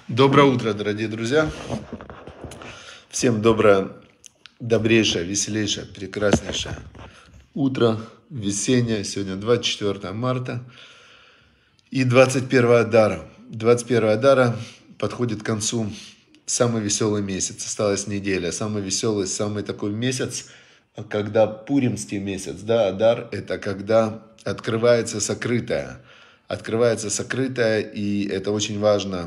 Доброе утро, дорогие друзья. Всем добрейшее, веселейшее, прекраснейшее утро весеннее. Сегодня 24 марта и 21 Адара. 21 Адара подходит к концу. Самый веселый месяц. Осталась неделя. Самый веселый, самый такой месяц, когда пуримский месяц. Да, Адар – это когда открывается сокрытое. Открывается сокрытое, и это очень важно,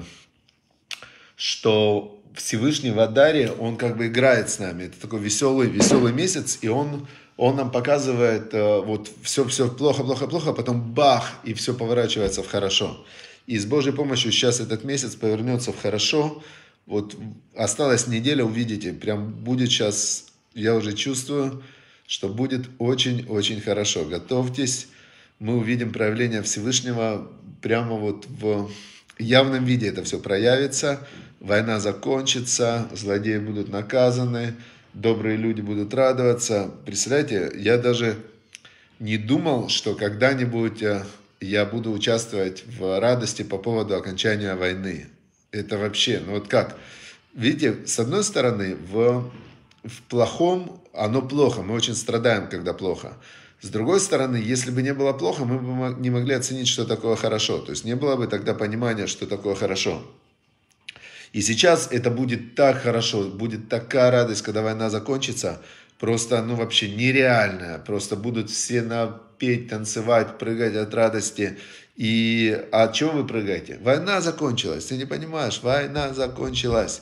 что Всевышний в Адаре, он как бы играет с нами. Это такой веселый месяц, и он нам показывает, вот все плохо, а потом бах, и все поворачивается в хорошо. И с Божьей помощью сейчас этот месяц повернется в хорошо. Вот осталась неделя, увидите, прям будет сейчас, я уже чувствую, что будет очень-очень хорошо. Готовьтесь, мы увидим проявление Всевышнего прямо вот в явном виде это все проявится. Война закончится, злодеи будут наказаны, добрые люди будут радоваться. Представляете, я даже не думал, что когда-нибудь я буду участвовать в радости по поводу окончания войны. Это вообще, ну вот как? Видите, с одной стороны, в плохом оно плохо, мы очень страдаем, когда плохо. С другой стороны, если бы не было плохо, мы бы не могли оценить, что такое хорошо. То есть не было бы тогда понимания, что такое хорошо. И сейчас это будет так хорошо, будет такая радость, когда война закончится, просто, ну вообще нереальная. Просто будут все петь, танцевать, прыгать от радости. И от чего вы прыгаете? Война закончилась, ты не понимаешь, война закончилась.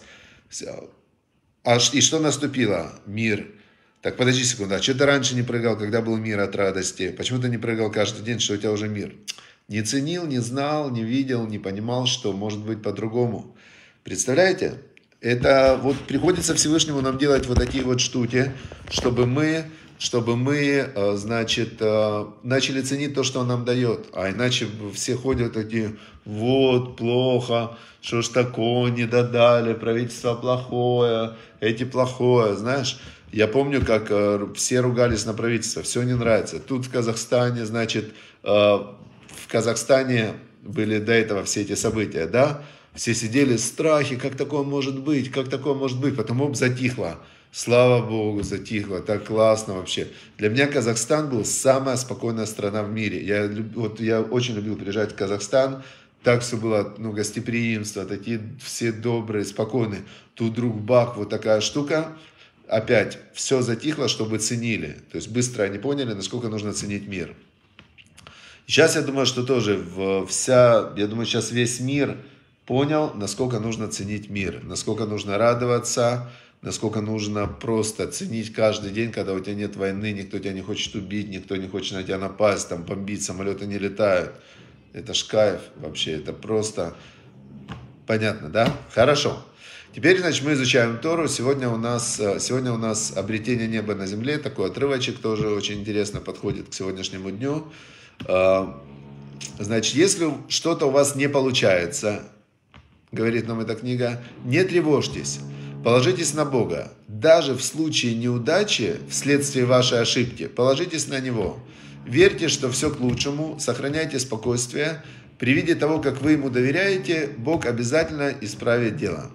И что наступило? Мир. Так, подожди секунду, а что ты раньше не прыгал, когда был мир от радости? Почему ты не прыгал каждый день, что у тебя уже мир? Не ценил, не знал, не видел, не понимал, что может быть по-другому. Представляете? Это вот приходится Всевышнему нам делать вот такие вот штуки, чтобы мы, значит, начали ценить то, что он нам дает. А иначе все ходят такие, вот, плохо, что ж такое, не додали, правительство плохое, эти плохое, знаешь. Я помню, как все ругались на правительство, все не нравится. Тут в Казахстане, значит, в Казахстане были до этого все эти события, да? Все сидели в страхе, как такое может быть, потом затихло. Слава Богу, затихло, так классно вообще. Для меня Казахстан был самая спокойная страна в мире. Я очень любил приезжать в Казахстан, так все было, ну, гостеприимство, такие все добрые, спокойные. Тут вдруг бах, вот такая штука. Опять все затихло, чтобы ценили. То есть быстро они поняли, насколько нужно ценить мир. Сейчас я думаю, что тоже сейчас весь мир понял, насколько нужно ценить мир, насколько нужно радоваться, насколько нужно просто ценить каждый день, когда у тебя нет войны, никто тебя не хочет убить, никто не хочет на тебя напасть, там бомбить, самолеты не летают. Это ж кайф вообще, это просто понятно, да? Хорошо. Теперь, значит, мы изучаем Тору. Сегодня у нас обретение неба на земле. Такой отрывочек тоже очень интересно подходит к сегодняшнему дню. Значит, если что-то у вас не получается, говорит нам эта книга, не тревожьтесь, положитесь на Бога. Даже в случае неудачи, вследствие вашей ошибки, положитесь на Него. Верьте, что все к лучшему, сохраняйте спокойствие. При виде того, как вы Ему доверяете, Бог обязательно исправит дело.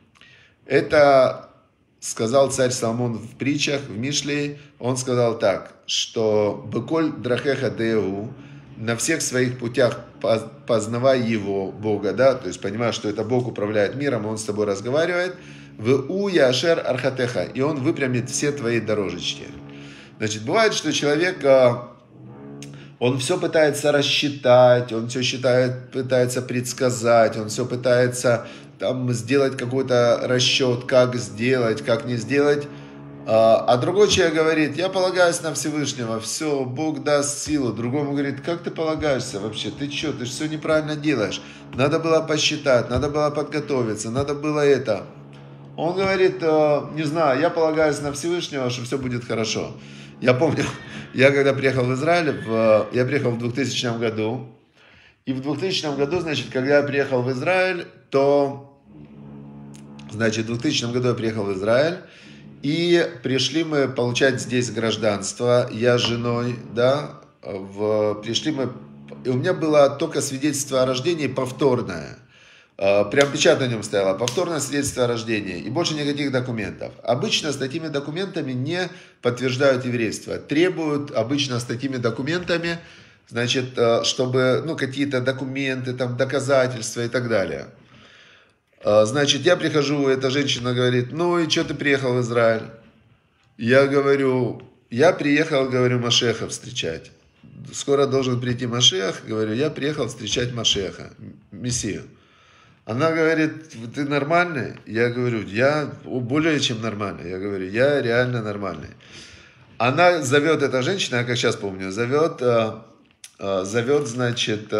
Это сказал царь Соломон в притчах, в Мишле. Он сказал так, что «Беколь драхеха деу», на всех своих путях познавай Его, Бога, да, то есть понимая, что это Бог управляет миром, Он с тобой разговаривает, «В у яшер архатеха», и Он выпрямит все твои дорожечки. Значит, бывает, что человек, он все пытается рассчитать, он все пытается предсказать, он все пытается там сделать какой-то расчет, как сделать, как не сделать. А другой человек говорит, я полагаюсь на Всевышнего, все, Бог даст силу. Другому говорит, как ты полагаешься вообще, ты что, ты же все неправильно делаешь. Надо было посчитать, надо было подготовиться, надо было это. Он говорит, не знаю, я полагаюсь на Всевышнего, что все будет хорошо. Я помню, я когда приехал в Израиль, я приехал в 2000 году. И в 2000 году, значит, когда я приехал в Израиль, в 2000 году я приехал в Израиль, и пришли мы получать здесь гражданство, я с женой, да, и у меня было только свидетельство о рождении повторное. Прям печать на нем стояла, повторное свидетельство о рождении и больше никаких документов. Обычно с такими документами не подтверждают еврейство. Требуют обычно с такими документами, значит, чтобы, ну, какие-то документы, там, доказательства и так далее. Значит, я прихожу, эта женщина говорит, ну и что ты приехал в Израиль? Я говорю, я приехал, говорю, Машеха встречать. Скоро должен прийти Машех, говорю, я приехал встречать Машеха, Мессию. Она говорит, ты нормальный? Я говорю, я более чем нормальный. Я говорю, я реально нормальный. Она зовет, эта женщина, я как сейчас помню, зовет, значит,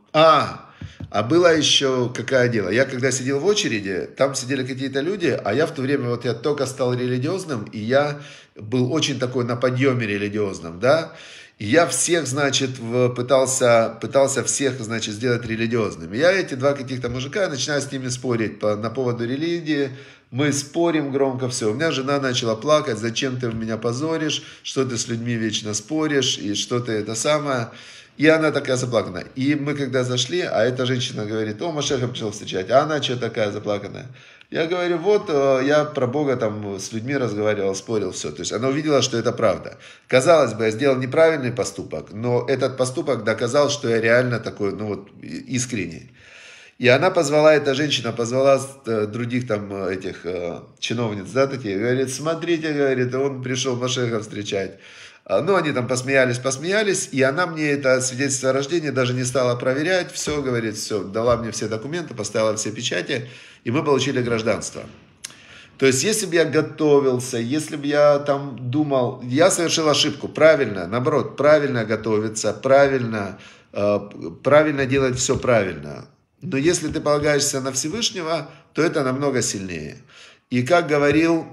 а было еще какое дело. Я когда сидел в очереди, там сидели какие-то люди, а я в то время, вот я только стал религиозным, и я был очень такой на подъеме религиозном, да. И я всех, значит, пытался всех, значит, сделать религиозными. Я эти два каких-то мужика, начинаю с ними спорить на поводу религии. Мы спорим громко, все. У меня жена начала плакать, зачем ты меня позоришь, что ты с людьми вечно споришь, и что ты это самое. И она такая заплаканная. И мы когда зашли, а эта женщина говорит, о, Машеха пришел встречать, а она что такая заплаканная? Я говорю, вот я про Бога там с людьми разговаривал, спорил, все. То есть она увидела, что это правда. Казалось бы, я сделал неправильный поступок, но этот поступок доказал, что я реально такой, ну вот, искренний. И она позвала, эта женщина позвала других там этих чиновниц, да, такие, говорит, смотрите, говорит, он пришел Машеха встречать. Ну, они там посмеялись, и она мне это свидетельство о рождении даже не стала проверять, все, говорит, все, дала мне все документы, поставила все печати, и мы получили гражданство. То есть, если бы я готовился, если бы я там думал, я совершил ошибку, правильно, наоборот, правильно готовиться, правильно делать все правильно. Но если ты полагаешься на Всевышнего, то это намного сильнее. И как говорил,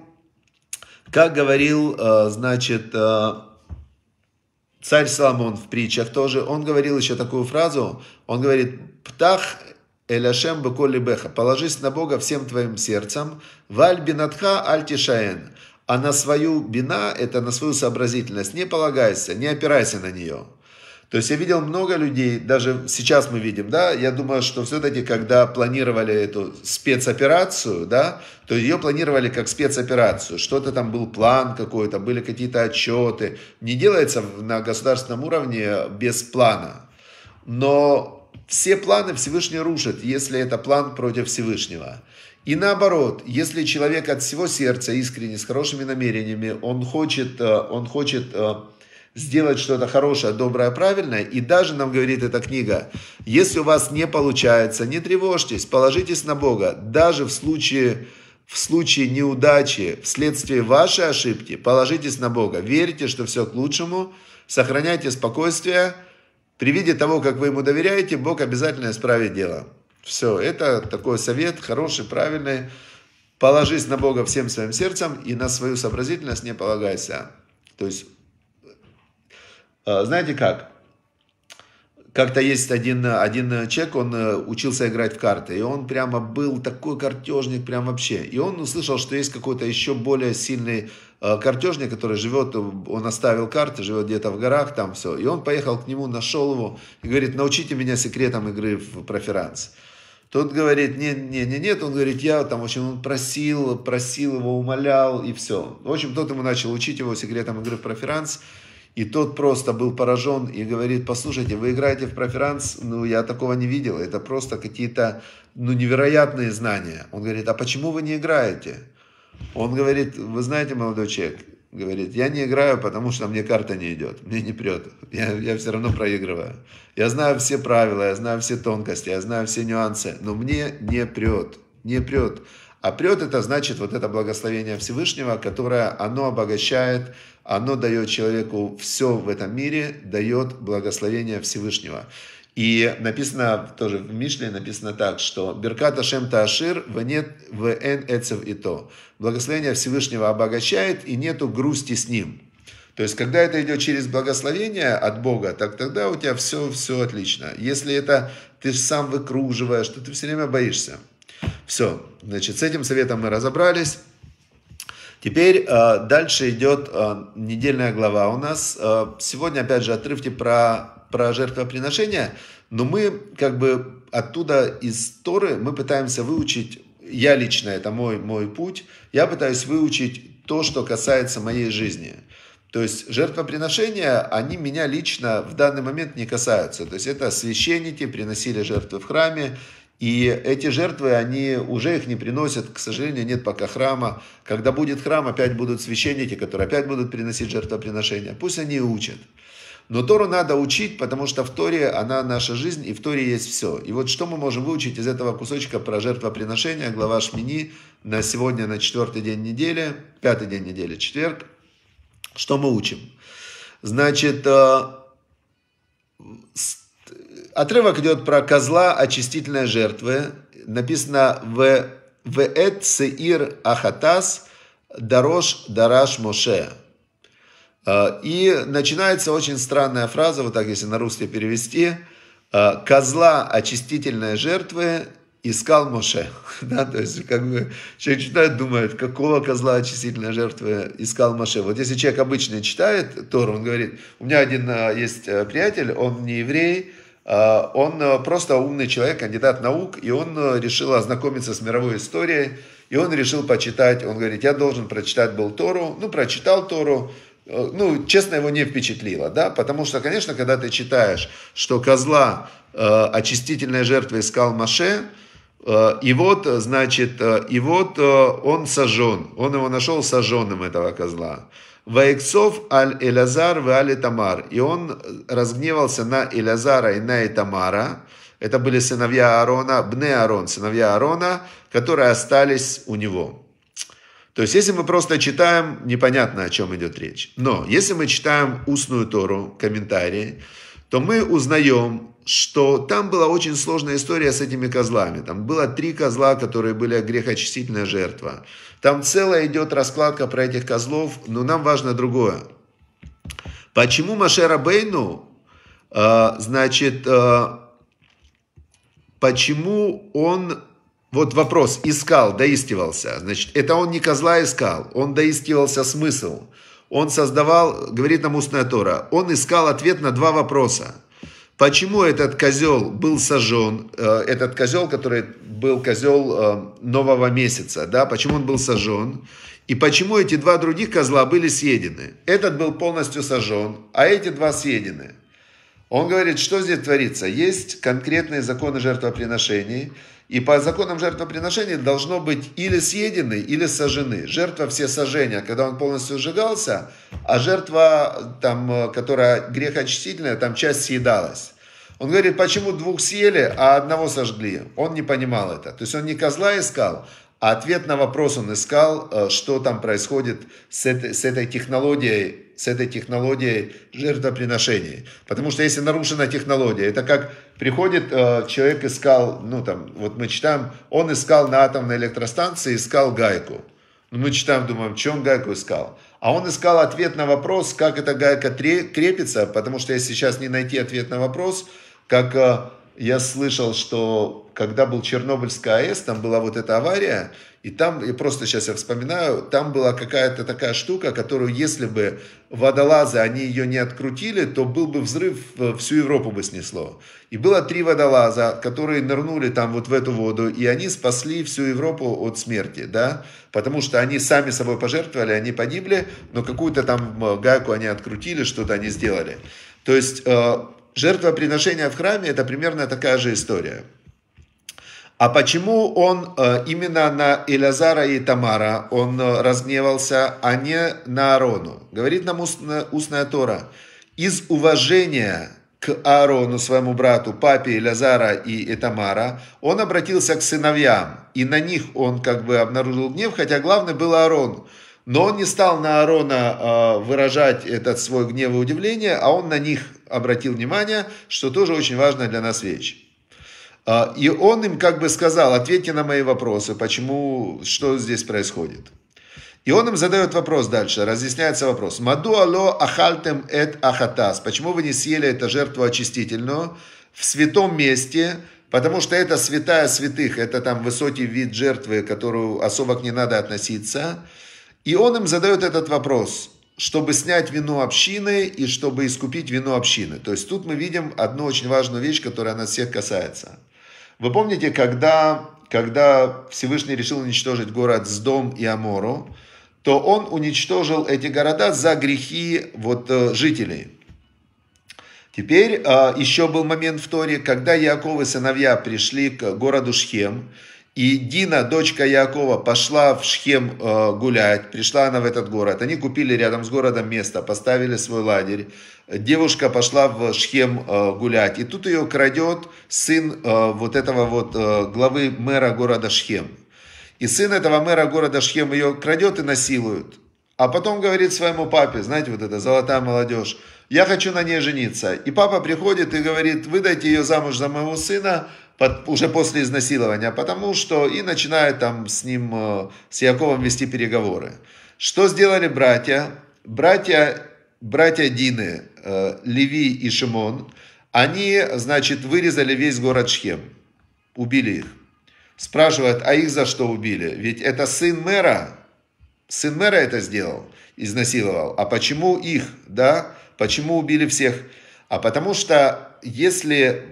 значит, царь Соломон в притчах тоже, он говорил еще такую фразу, он говорит, «Птах эль Ашем беколь либеха», положись на Бога всем твоим сердцем, «Валь бинатха аль тишаэн», а на свою бина, это на свою сообразительность, не полагайся, не опирайся на нее. То есть я видел много людей, даже сейчас мы видим, да, я думаю, что все-таки, когда планировали эту спецоперацию, да, то ее планировали как спецоперацию, что-то там был план какой-то, были какие-то отчеты, не делается на государственном уровне без плана, но все планы Всевышний рушит, если это план против Всевышнего. И наоборот, если человек от всего сердца искренне, с хорошими намерениями, он хочет сделать что-то хорошее, доброе, правильное. И даже нам говорит эта книга, если у вас не получается, не тревожьтесь, положитесь на Бога. Даже в случае неудачи, вследствие вашей ошибки, положитесь на Бога. Верьте, что все к лучшему, сохраняйте спокойствие. При виде того, как вы ему доверяете, Бог обязательно исправит дело. Все, это такой совет хороший, правильный. Положись на Бога всем своим сердцем и на свою сообразительность не полагайся. То есть, знаете как? Как-то есть один человек, он учился играть в карты, и он прямо был такой картежник, прям вообще. И он услышал, что есть какой-то еще более сильный картежник, который живет, он оставил карты, живет где-то в горах, там все. И он поехал к нему, нашел его и говорит, научите меня секретам игры в проферанс. Тот говорит, нет, он говорит, я там, в общем, он просил его, умолял, и все. В общем, тот ему начал учить его секретам игры в проферанс. И тот просто был поражен и говорит, послушайте, вы играете в проферанс, ну я такого не видел, это просто какие-то невероятные знания. Он говорит, а почему вы не играете? Он говорит, вы знаете, молодой человек, говорит, я не играю, потому что мне карта не идет, мне не прет, я все равно проигрываю. Я знаю все правила, я знаю все тонкости, я знаю все нюансы, но мне не прет. А прет это значит вот это благословение Всевышнего, которое оно обогащает, оно дает человеку все в этом мире, дает благословение Всевышнего. И написано, тоже в Мишле написано так, что «Беркат Ашем таашир, венет вен эцев ито». Благословение Всевышнего обогащает, и нету грусти с ним. То есть, когда это идет через благословение от Бога, так тогда у тебя все отлично. Если это ты сам выкруживаешь, то ты все время боишься. Все, значит, с этим советом мы разобрались. Теперь дальше идет недельная глава у нас. Сегодня, опять же, отрывки про про жертвоприношения, но мы как бы оттуда из Торы мы пытаемся выучить, я лично, это мой путь, я пытаюсь выучить то, что касается моей жизни. То есть жертвоприношения, они меня лично в данный момент не касаются. То есть это священники приносили жертвы в храме, и эти жертвы, они уже их не приносят, к сожалению, нет пока храма. Когда будет храм, опять будут священники, которые опять будут приносить жертвоприношения. Пусть они и учат. Но Тору надо учить, потому что в Торе она наша жизнь, и в Торе есть все. И вот что мы можем выучить из этого кусочка про жертвоприношение, глава Шмини, на сегодня, на 4-й день недели, 5-й день недели, четверг. Что мы учим? Значит, отрывок идет про козла очистительной жертвы. Написано «Веэт сеир ахатас дарош дараш Моше». И начинается очень странная фраза, вот так если на русский перевести. «Козла очистительной жертвы искал Моше». Да, то есть, как бы, человек читает, думает, какого козла очистительной жертвы искал Моше. Вот если человек обычно читает Тору, он говорит, у меня один есть приятель, он не еврей, он просто умный человек, кандидат наук, и он решил ознакомиться с мировой историей, и он решил почитать, он говорит, я должен прочитать был Тору, прочитал Тору, честно, его не впечатлило, да, потому что, конечно, когда ты читаешь, что козла очистительной жертвы искал Моше, и вот он сожжен, он его нашел сожженным, этого козла. Ваиксов аль Элязар в аль Тамар. И он разгневался на Элязара и на Итамара. Это были сыновья Аарона, Бне Аарон, сыновья Аарона, которые остались у него. То есть, если мы просто читаем, непонятно, о чем идет речь. Но, если мы читаем устную Тору, комментарии, то мы узнаем, что там была очень сложная история с этими козлами. Там было 3 козла, которые были грехоочистительная жертва. Там целая идет раскладка про этих козлов, но нам важно другое. Почему Моше Рабейну, почему он, вот вопрос, искал, доискивался. Значит, это он не козла искал, он доискивался смысл. Он создавал, говорит нам устная Тора, он искал ответ на 2 вопроса. Почему этот козел был сожжен, этот козел, который был козел нового месяца, да, почему он был сожжен, и почему эти 2 других козла были съедены. Этот был полностью сожжен, а эти 2 съедены. Он говорит, что здесь творится. Есть конкретные законы жертвоприношений, и по законам жертвоприношений должно быть или съедены, или сожжены. Жертва все сожжения, когда он полностью сжигался, а жертва, там, которая грехоочистительная, там часть съедалась. Он говорит, почему 2 съели, а 1 сожгли? Он не понимал это. То есть он не козла искал, а ответ на вопрос он искал, что там происходит с этой технологией жертвоприношений. Потому что если нарушена технология, это как приходит человек искал, вот мы читаем, он искал на атомной электростанции, искал гайку. Мы читаем, думаем, что он гайку искал. А он искал ответ на вопрос, как эта гайка крепится, потому что если сейчас не найти ответ на вопрос, как я слышал, что когда был Чернобыльская АЭС, там была вот эта авария, и там, и просто сейчас я вспоминаю, там была какая-то такая штука, которую, если бы водолазы, они ее не открутили, то был бы взрыв, всю Европу бы снесло. И было 3 водолаза, которые нырнули там вот в эту воду, и они спасли всю Европу от смерти, да, потому что они сами собой пожертвовали, они погибли, но какую-то там гайку они открутили, что-то они сделали. То есть жертвоприношение в храме – это примерно такая же история. А почему он именно на Элязара и Тамара он разгневался, а не на Аарону? Говорит нам устная Тора. Из уважения к Аарону, своему брату, папе Элязара и Тамара, он обратился к сыновьям. И на них он как бы обнаружил гнев, хотя главный был Аарон. Но он не стал на Аарона выражать этот свой гнев и удивление, а он на них обратил внимание, что тоже очень важная для нас вещь. И он им как бы сказал, ответьте на мои вопросы, почему, что здесь происходит. И он им задает вопрос дальше, разъясняется вопрос. Маду ало ахальтем эт ахатас. Почему вы не съели эту жертву очистительную в святом месте, потому что это святая святых, это там высокий вид жертвы, к которому особо не надо относиться. И он им задает этот вопрос. чтобы снять вину общины и чтобы искупить вину общины. То есть тут мы видим одну очень важную вещь, которая нас всех касается. Вы помните, когда Всевышний решил уничтожить город Сдом и Амору, то он уничтожил эти города за грехи жителей. Теперь еще был момент в Торе, когда Яаков и сыновья пришли к городу Шхем, и Дина, дочка Яакова, пошла в Шхем гулять, пришла она в этот город. Они купили рядом с городом место, поставили свой лагерь. Девушка пошла в Шхем гулять, и тут ее крадет сын главы мэра города Шхем. И сын этого мэра города Шхем ее крадет и насилует. А потом говорит своему папе, знаете, вот эта золотая молодежь, я хочу на ней жениться. И папа приходит и говорит, выдайте ее замуж за моего сына, уже после изнасилования, потому что и начинает там с ним, с Яаковом вести переговоры. Что сделали братья? Братья Дины, Леви и Шимон, они, вырезали весь город Шхем, убили их. Спрашивают, а их за что убили? Ведь это сын мэра это сделал, изнасиловал. А почему их, да? Почему убили всех? А потому что если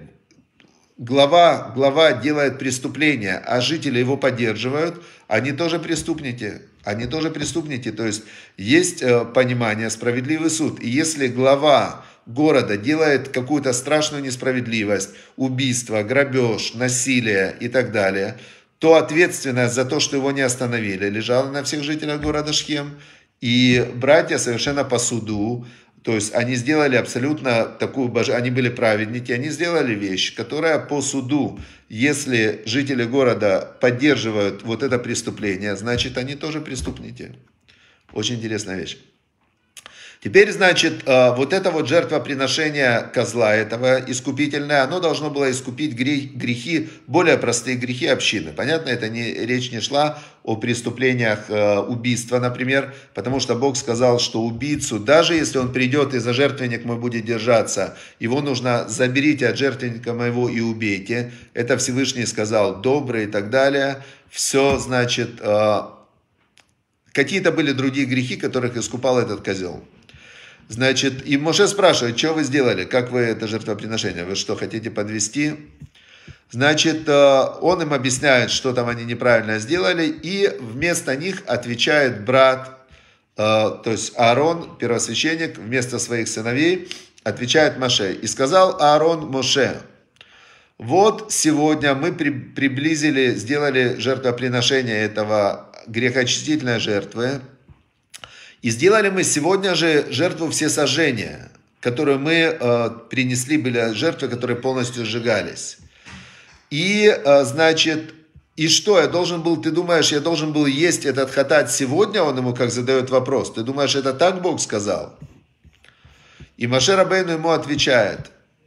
глава делает преступление, а жители его поддерживают, они тоже преступники. То есть есть понимание, справедливый суд. И если глава города делает какую-то страшную несправедливость, убийство, грабеж, насилие и так далее, то ответственность за то, что его не остановили, лежала на всех жителях города Шхем. И братья совершенно по суду, то есть они сделали абсолютно такую, они были праведники, они сделали вещь, которая по суду, если жители города поддерживают вот это преступление, значит они тоже преступники. Очень интересная вещь. Теперь, вот это жертвоприношение козла, этого искупительное, оно должно было искупить грехи, более простые грехи общины. Понятно, речь не шла о преступлениях убийства, например, потому что Бог сказал, что убийцу, даже если он придет и за жертвенник мой будет держаться, его нужно заберите от жертвенника моего и убейте. Это Всевышний сказал, добрый и так далее. Все, какие-то были другие грехи, которых искупал этот козел. И Моше спрашивает, что вы сделали, как вы это жертвоприношение, вы что, хотите подвести? Он им объясняет, что там они неправильно сделали, и вместо них отвечает брат, то есть Аарон, первосвященник, вместо своих сыновей, отвечает Моше. И сказал Аарон Моше, вот сегодня мы сделали жертвоприношение этого грехоочистительной жертвы, и сделали мы сегодня же жертву всесожжения, которую мы принесли, были жертвы, которые полностью сжигались. И, и что, ты думаешь, я должен был есть этот хатат сегодня? Он ему как задает вопрос. Ты думаешь, это так Бог сказал? И Моше Рабейну ему отвечает.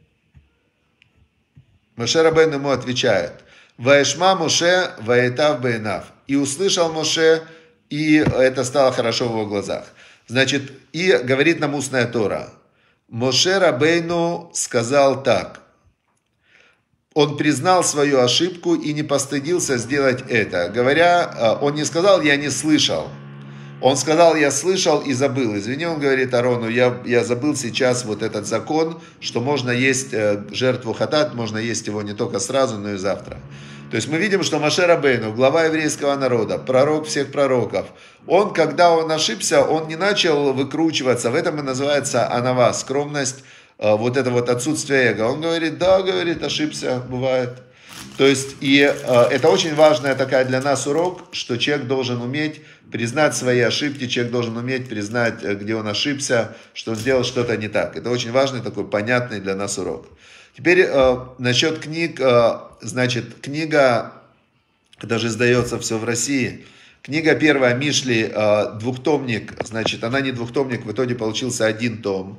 Ваешма Моше, ваэтав бейнав. И услышал Моше, и это стало хорошо в его глазах. И говорит нам устная Тора. Моше Рабейну сказал так. Он признал свою ошибку и не постыдился сделать это. Говоря, он не сказал, я не слышал. Он сказал, я слышал и забыл. Извини, он говорит Арону, я забыл сейчас вот этот закон, что можно есть жертву хатат, можно есть его не только сразу, но и завтра. То есть мы видим, что Моше Рабейну, глава еврейского народа, пророк всех пророков, когда он ошибся, он не начал выкручиваться. В этом и называется анава, скромность, это отсутствие эго. Он говорит, ошибся, бывает. То есть, это очень важная такая для нас урок, что человек должен уметь признать свои ошибки, человек должен уметь признать, где он ошибся, что он сделал что-то не так. Это очень важный такой понятный для нас урок. Теперь насчет книг, книга даже издается все в России. Книга первая Мишли, двухтомник, она не двухтомник, в итоге получился один том.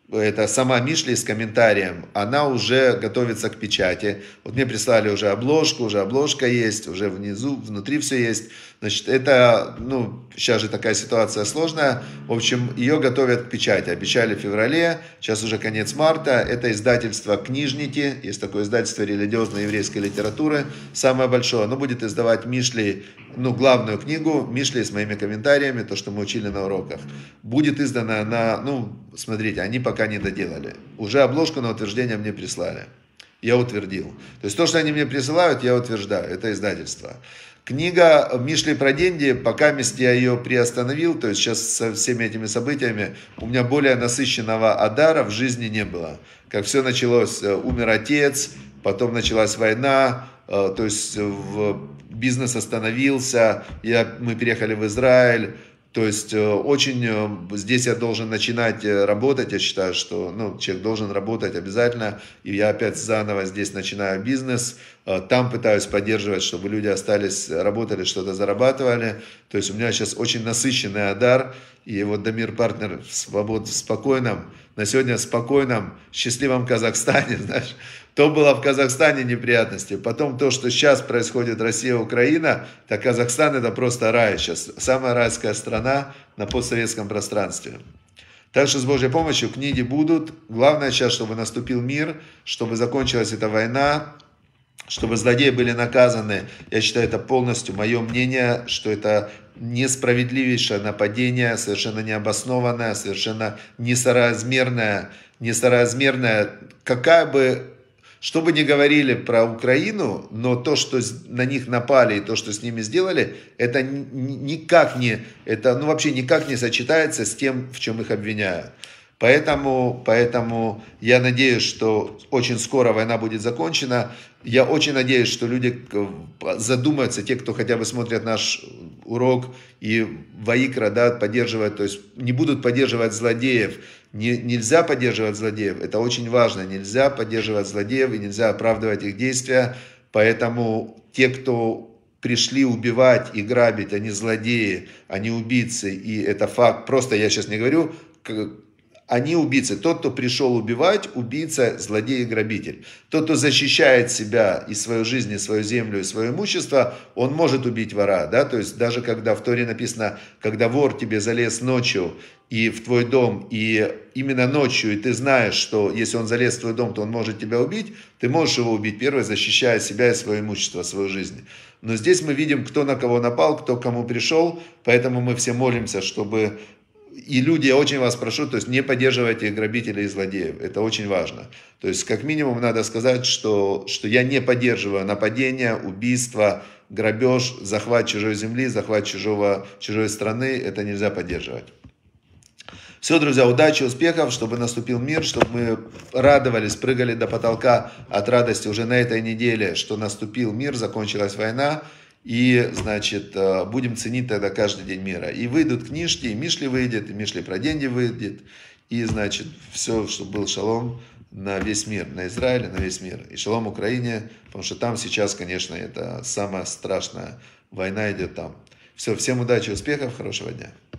это сама Мишли с комментарием, она уже готовится к печати. Вот мне прислали уже обложка есть, уже внизу, внутри все есть. Значит, это, сейчас же такая ситуация сложная. В общем, ее готовят к печати. Обещали в феврале, сейчас уже конец марта. Это издательство «Книжники». Есть такое издательство религиозной еврейской литературы, самое большое. Оно будет издавать Мишли, главную книгу Мишли с моими комментариями, то, что мы учили на уроках. Будет издана на, смотрите, они пока не доделали. Уже обложку на утверждение мне прислали. Я утвердил. То есть то, что они мне присылают, я утверждаю. Это издательство. Книга Мишли про деньги, пока я ее приостановил, то есть сейчас со всеми этими событиями у меня более насыщенного адара в жизни не было. Как все началось, умер отец, потом началась война, то есть бизнес остановился, мы переехали в Израиль. То есть очень здесь я должен начинать работать, я считаю, что человек должен работать обязательно, и я опять заново здесь начинаю бизнес, там пытаюсь поддерживать, чтобы люди остались, работали, что-то зарабатывали, то есть у меня сейчас очень насыщенный адар, и вот Дамир партнер в спокойном, на сегодня спокойном, счастливом Казахстане, знаешь, то было в Казахстане неприятности. Потом то, что сейчас происходит Россия-Украина, так Казахстан это просто рай сейчас. Самая райская страна на постсоветском пространстве. Так что с Божьей помощью книги будут. Главное сейчас, чтобы наступил мир, чтобы закончилась эта война, чтобы злодеи были наказаны. Я считаю, это полностью мое мнение, что это несправедливейшее нападение, совершенно необоснованное, совершенно несоразмерное, какая бы... Что бы ни говорили про Украину, но то, что на них напали и то, что с ними сделали, это никак не, вообще никак не сочетается с тем, в чем их обвиняют. Поэтому я надеюсь, что очень скоро война будет закончена. Я очень надеюсь, что люди задумаются, те, кто хотя бы смотрят наш урок и Ваикра, поддерживают, то есть не будут поддерживать злодеев. Нельзя поддерживать злодеев, это очень важно. Нельзя поддерживать злодеев и нельзя оправдывать их действия. Поэтому те, кто пришли убивать и грабить, они злодеи, они убийцы, и это факт. Просто я сейчас не говорю... Они убийцы. Тот, кто пришел убивать, убийца, злодей и грабитель. Тот, кто защищает себя и свою жизнь, и свою землю, и свое имущество, он может убить вора. То есть даже когда в Торе написано, когда вор тебе залез ночью и в твой дом, и именно ночью, и ты знаешь, что если он залез в твой дом, то он может тебя убить, ты можешь его убить первый, защищая себя и свое имущество, свою жизнь. Но здесь мы видим, кто на кого напал, кто к кому пришел, поэтому мы все молимся, чтобы... И люди, я очень вас прошу, то есть не поддерживайте грабителей и злодеев. Это очень важно. То есть как минимум надо сказать, что я не поддерживаю нападения, убийства, грабеж, захват чужой земли, захват чужой страны. Это нельзя поддерживать. Все, друзья, удачи, успехов, чтобы наступил мир, чтобы мы радовались, прыгали до потолка от радости уже на этой неделе, что наступил мир, закончилась война. И, значит, будем ценить тогда каждый день мира. И выйдут книжки, и Мишли выйдет, и Мишли про деньги выйдет. И, значит, все, чтобы был шалом на весь мир, на Израиле, на весь мир. И шалом Украине, потому что там сейчас, конечно, это самая страшная война идет там. Все, всем удачи, успехов, хорошего дня.